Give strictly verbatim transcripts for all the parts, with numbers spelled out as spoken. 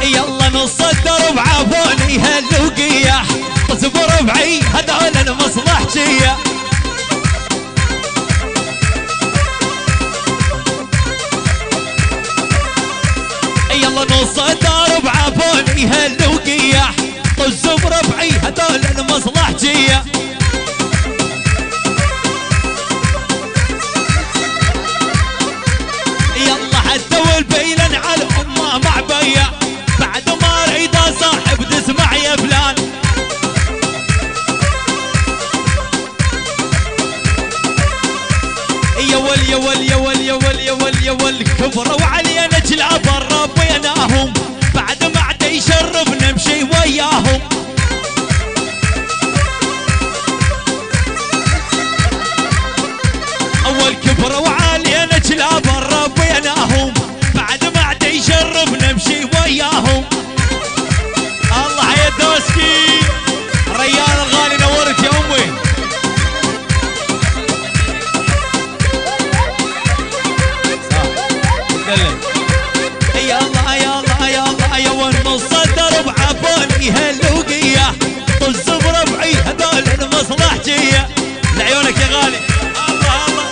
يلا نص الدرب عافوني هالوقية طز بربعي هذول المصلحجية يلا نص الدرب عافوني هالوقية طز بربعي هذول المصلحجية يلا حتى والبيلن على امه معبيه بعد ما اريد صاحب تسمع يا فلان يا ول يا ول يا ول يا ول يا ول يا ول كبروا علينا كلاب ربيناهم بعد ما عاد يشرف نمشي وياهم اول كبروا علينا كلاب ربيناهم بعد ما عاد يشرف نمشي وياهم الله يا دوسكي ريال الغالي نورت يا امي يا الله يا الله يا الله يا ونص الدرب عافوني هالوقيه طز بربعي هذول المصلحجيه لعيونك يا غالي الله الله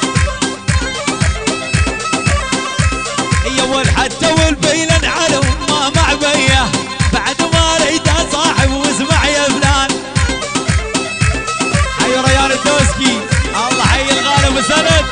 يا ول حتى والبيلن على امه معبيه بعد ما اريد صاحب واسمع يا فلان حي ريان الدوسكي الله حي الغالي وسند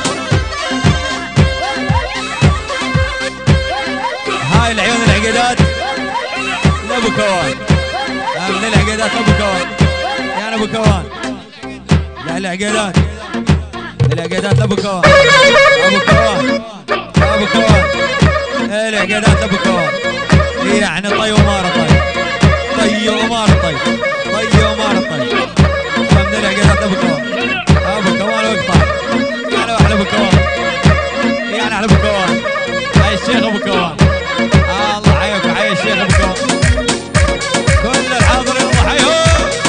هاي العيون العقيدات لابو كوان من العقيدات ابو كوان يعني ابو كوان لا العقيدات العقيدات ابو كوان ابو كوان ابو كوان العقيدات ابو كوان يعني طي ومار طي طي ومار طي طي ومار طي من العقيدات ابو كوان ابو كوان واقطع يعني احلى ابو كوان يعني احلى ابو كوان هاي الشيخ ابو كوان الله حياك حيا الشيخ ابو كوان كل الحاضرين الله حيهم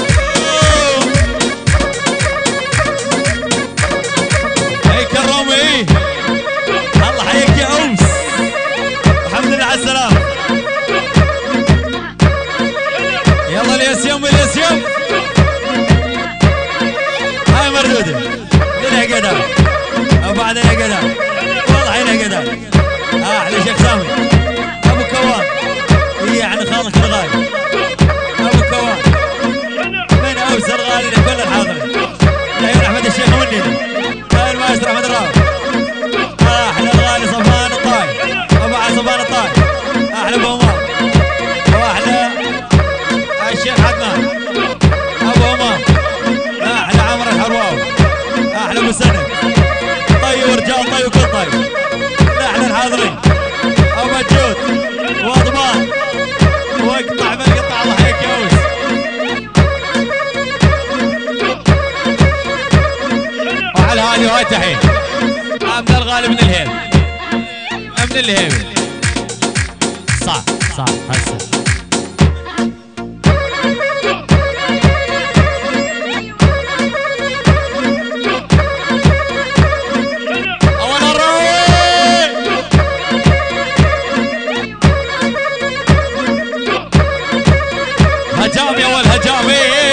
هيك الرومي الله حياك يا امس الحمد لله على السلامة يلا اليسيوم اليسيوم هاي مردودة للعقدات وبعد العقدات والله حين العقدات احلى شيخ سامي ابو كوان يعني خالك الغالي ابو كوان من اوسر غالي لكل الحاضرين العيون احمد الشيخ مني هاي المايستر احمد الراوي احلى الغالي صفان الطاي ابو علي صفان الطاي احلى ابو امام واحلى الشيخ عدنان ابو امام احلى عمر الحرواوي احلى ابو سند طي ورجال طي وكل طي احلى الحاضرين ابو مجود واضمان واقطع بالقطع الله حيك يا اوس وعلى هذه وهاي تحيه من الغالي من الهيب من الهيب صح صح هسه هجام يا ول هجام ايه